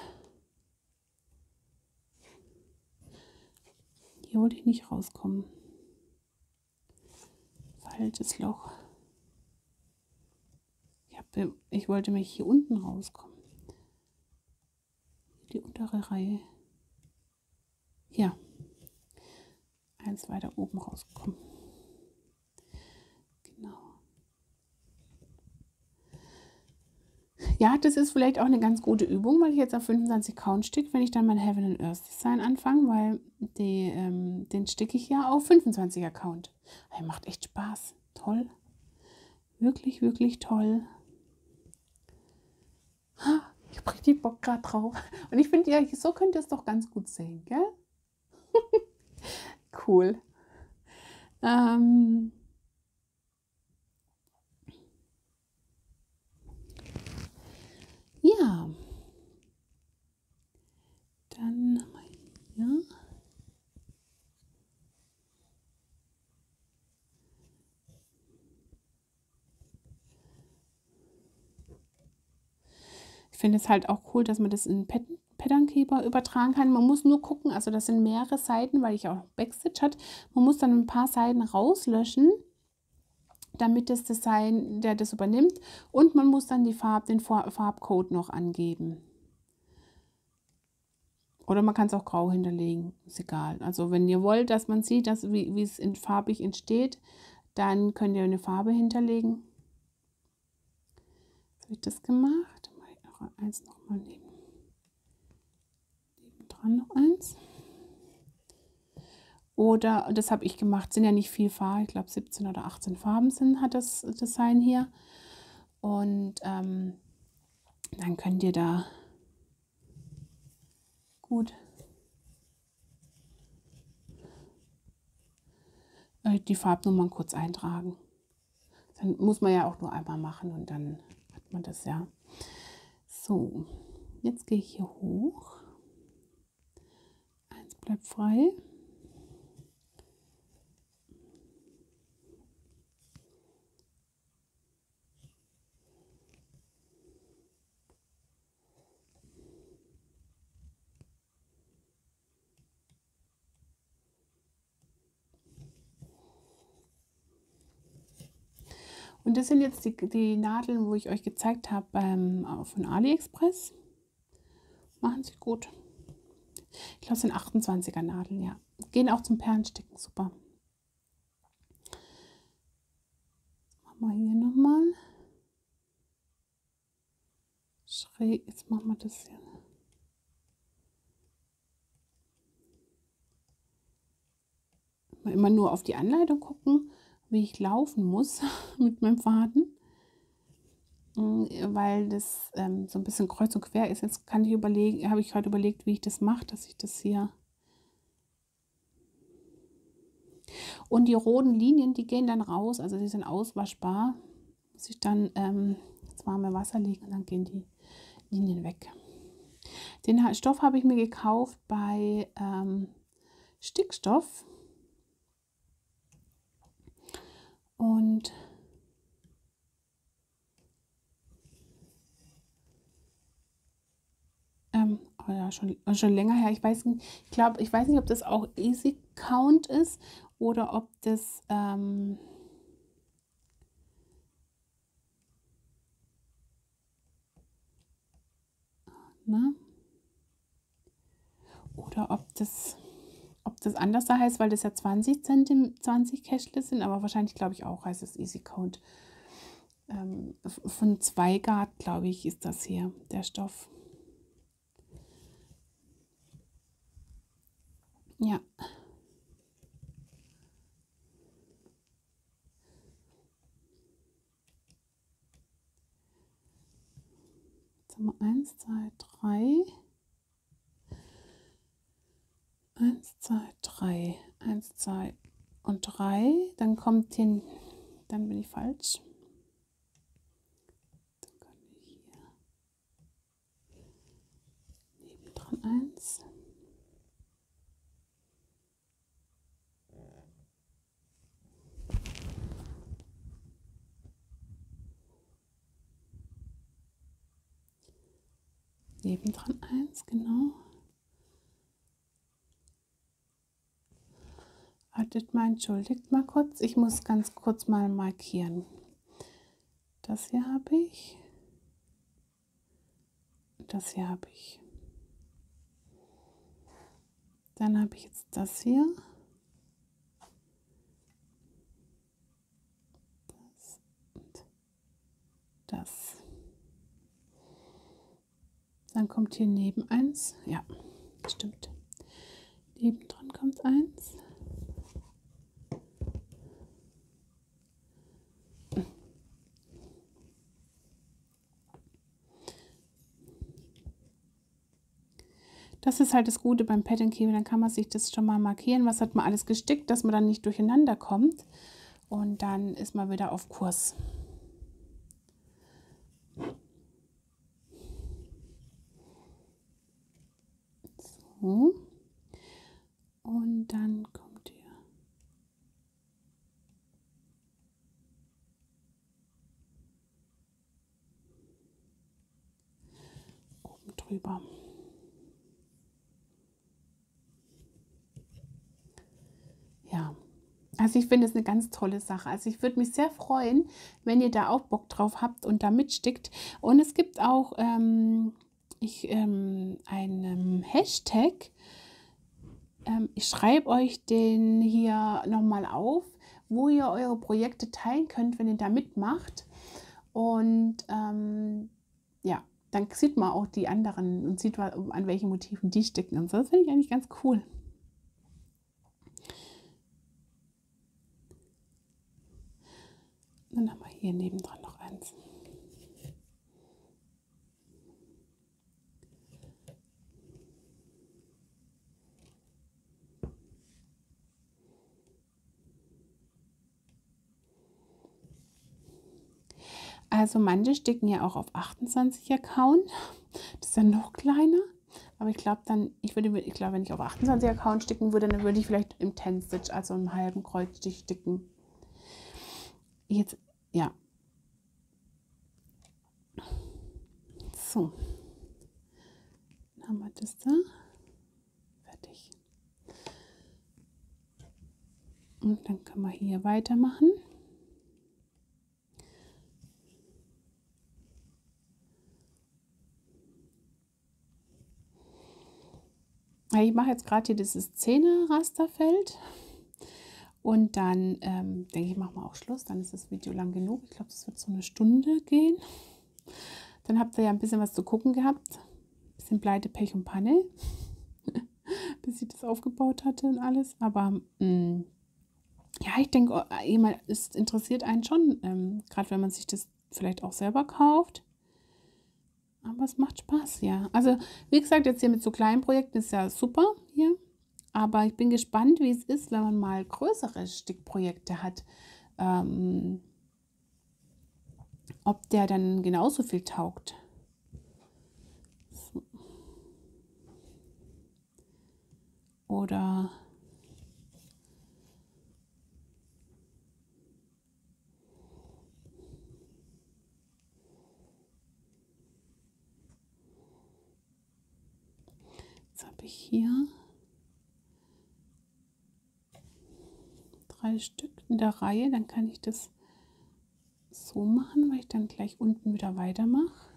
Hier wollte ich nicht rauskommen. Falsches Loch. Ich, hab, ich wollte mich hier unten rauskommen. Die untere Reihe. Ja. Eins weiter oben rauskommen. Genau. Ja, das ist vielleicht auch eine ganz gute Übung, weil ich jetzt auf fünfundzwanzig Count sticke, wenn ich dann mein Heaven and Earth Design anfange, weil die, ähm, den sticke ich ja auf fünfundzwanziger Count. Er macht echt Spaß. Toll. Wirklich, wirklich toll. Ich habe richtig Bock gerade drauf. Und ich finde, ja, so könnt ihr es doch ganz gut sehen, gell? Cool. Ähm ja. Dann haben wir hier. Ich finde es halt auch cool, dass man das in Patternkeeper übertragen kann. Man muss nur gucken, also das sind mehrere Seiten, weil ich auch Backstitch hat. Man muss dann ein paar Seiten rauslöschen, damit das Design, der das übernimmt. Und man muss dann die Farb, den Farbcode noch angeben. Oder man kann es auch grau hinterlegen, ist egal. Also wenn ihr wollt, dass man sieht, dass, wie, wie es in farbig entsteht, dann könnt ihr eine Farbe hinterlegen. Jetzt habe ich das gemacht. Dann mache ich noch eins nochmal neben, neben dran noch eins. Oder, das habe ich gemacht, sind ja nicht viel Farben, ich glaube siebzehn oder achtzehn Farben sind, hat das Design hier. Und ähm, dann könnt ihr da gut die Farbnummern kurz eintragen. Dann muss man ja auch nur einmal machen und dann hat man das ja. So, jetzt gehe ich hier hoch. Eins bleibt frei. Und das sind jetzt die, die Nadeln, wo ich euch gezeigt habe ähm, von AliExpress. Machen sie gut. Ich glaube, es sind achtundzwanziger Nadeln, ja. Gehen auch zum Perlensticken, super. Machen wir hier nochmal. Schräg, jetzt machen wir das hier. Immer nur auf die Anleitung gucken, wie ich laufen muss mit meinem Faden. Weil das ähm, so ein bisschen kreuz und quer ist. Jetzt kann ich überlegen, habe ich heute überlegt, wie ich das mache, dass ich das hier. Und die roten Linien, die gehen dann raus, also die sind auswaschbar. Muss ich dann ähm, ins warme Wasser legen und dann gehen die Linien weg. Den Stoff habe ich mir gekauft bei ähm, Stickstoff. Und ähm, oh ja, schon, schon länger her. Ich weiß nicht, ich glaube, ich weiß nicht, ob das auch Easy Count ist oder ob das ähm, na? Oder ob das ob das anders da heißt, weil das ja zwanzig Zentimeter, zwanzig Kästle sind, aber wahrscheinlich glaube ich auch heißt es Easy Count. Ähm, von Zweigart, glaube ich, ist das hier der Stoff. Ja. Jetzt haben wir eins, zwei, drei. eins, zwei, drei. eins, zwei und drei. Dann kommt hin, dann bin ich falsch. Dann können wir hier nebendran eins. Nebendran eins, genau. Wartet mal, entschuldigt mal kurz. Ich muss ganz kurz mal markieren. Das hier habe ich. Das hier habe ich. Dann habe ich jetzt das hier. Das und das. Dann kommt hier neben eins. Ja, stimmt. Nebendran kommt eins. Das ist halt das Gute beim Pad and Keep, dann kann man sich das schon mal markieren, was hat man alles gestickt, dass man dann nicht durcheinander kommt. Und dann ist man wieder auf Kurs. So. Und dann kommt hier oben drüber. Ja, Also ich finde es eine ganz tolle Sache. Also ich würde mich sehr freuen, wenn ihr da auch Bock drauf habt und da mitstickt. Und es gibt auch ähm, ich, ähm, einen Hashtag. Ähm, ich schreibe euch den hier nochmal auf, wo ihr eure Projekte teilen könnt, wenn ihr da mitmacht. Und ähm, ja, dann sieht man auch die anderen und sieht, an welchen Motiven die sticken und so. Das finde ich eigentlich ganz cool. Dann haben wir hier nebendran noch eins. Also manche sticken ja auch auf achtundzwanziger Count. Das ist dann noch kleiner. Aber ich glaube dann, ich würde, ich glaube, wenn ich auf achtundzwanziger Count sticken würde, dann würde ich vielleicht im Ten Stitch, also im halben Kreuzstich sticken. Jetzt, ja. So. Dann haben wir das da. Fertig. Und dann können wir hier weitermachen. Ich mache jetzt gerade hier dieses Zehner-Rasterfeld und dann ähm, denke ich, machen wir auch Schluss. Dann ist das Video lang genug. Ich glaube, das wird so eine Stunde gehen. Dann habt ihr ja ein bisschen was zu gucken gehabt. Ein bisschen Pleite, Pech und Panne, bis ich das aufgebaut hatte und alles. Aber mh, ja, ich denke, es interessiert einen schon, ähm, gerade wenn man sich das vielleicht auch selber kauft. Aber es macht Spaß, ja. Also, wie gesagt, jetzt hier mit so kleinen Projekten ist ja super hier. Aber ich bin gespannt, wie es ist, wenn man mal größere Stickprojekte hat. Ähm, ob der dann genauso viel taugt. So. Oder jetzt habe ich hier drei Stück in der Reihe, dann kann ich das so machen, weil ich dann gleich unten wieder weitermache.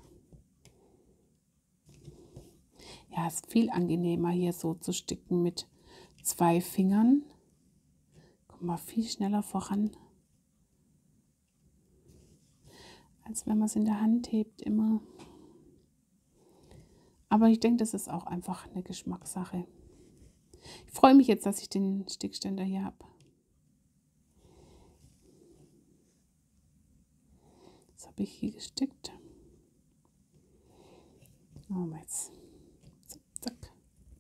Ja, ist viel angenehmer hier so zu sticken mit zwei Fingern. Kommt mal viel schneller voran, als wenn man es in der Hand hebt immer. Aber ich denke, das ist auch einfach eine Geschmackssache. Ich freue mich jetzt, dass ich den Stickständer hier habe. Das habe ich hier gestickt. Oh, jetzt. Zack, zack.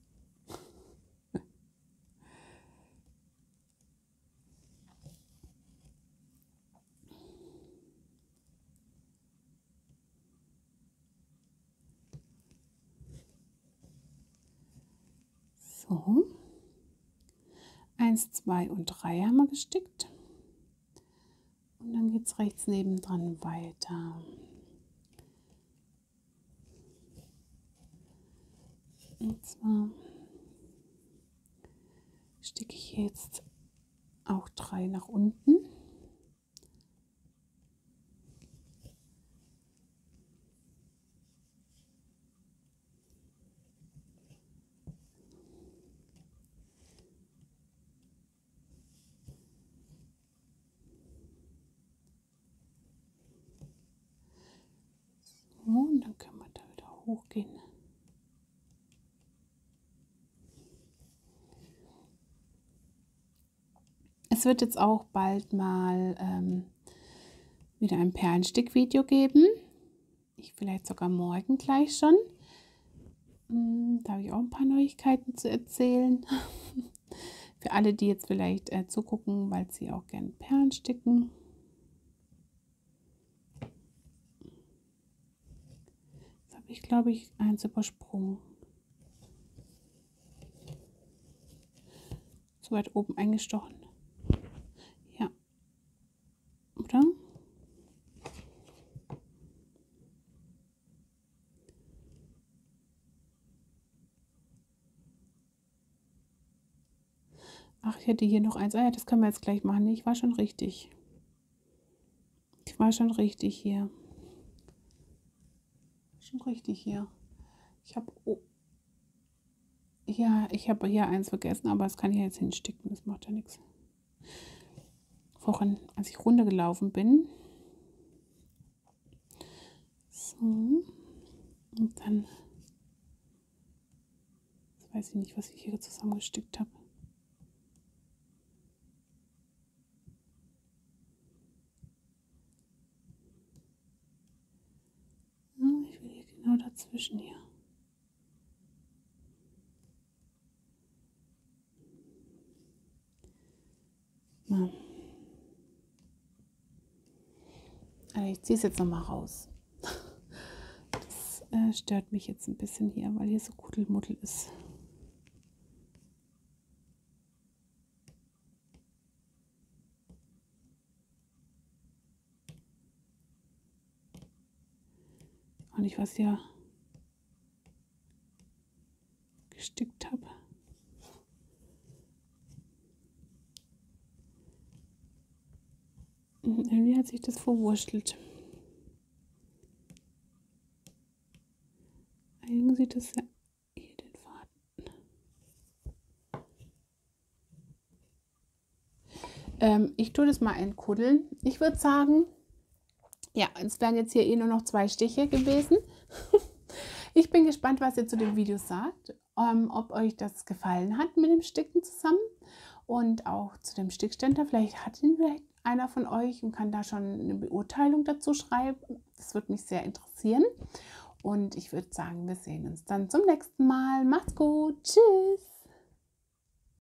So. Eins, zwei und drei haben wir gestickt. Und dann geht es rechts nebendran weiter. Und zwar sticke ich jetzt auch drei nach unten. So, und dann können wir da wieder hochgehen. Es wird jetzt auch bald mal ähm, wieder ein Perlenstick-Video geben. Ich vielleicht sogar morgen gleich schon. Da habe ich auch ein paar Neuigkeiten zu erzählen. Für alle, die jetzt vielleicht äh, zugucken, weil sie auch gerne Perlen sticken. Jetzt habe ich, glaube ich, eins übersprungen. Zu weit oben eingestochen. Ja. Oder? Ach, ich hätte hier noch eins. Ah ja, das können wir jetzt gleich machen. Nee, ich war schon richtig. Ich war schon richtig hier. Schon richtig hier. Ich habe oh, ja, ich habe hier eins vergessen, aber das kann ich jetzt hinsticken. Das macht ja nichts. Vorhin, als ich runtergelaufen bin. So. Und dann, jetzt weiß ich nicht, was ich hier zusammengestickt habe. Ich will hier genau dazwischen hier. Na. Also ich ziehe es jetzt noch mal raus. Das äh, stört mich jetzt ein bisschen hier, weil hier so Kuddelmuddel ist. Und ich was hier gestickt habe. Irgendwie hat sich das verwurschtelt. Irgendwie sieht das ja hier den Faden. Ähm, ich tue das mal entkuddeln. Ich würde sagen, ja, es wären jetzt hier eh nur noch zwei Stiche gewesen. Ich bin gespannt, was ihr zu dem Video sagt, ähm, ob euch das gefallen hat mit dem Sticken zusammen und auch zu dem Stickständer. Vielleicht hat ihn vielleicht einer von euch und kann da schon eine Beurteilung dazu schreiben. Das würde mich sehr interessieren. Und ich würde sagen, wir sehen uns dann zum nächsten Mal. Macht's gut. Tschüss.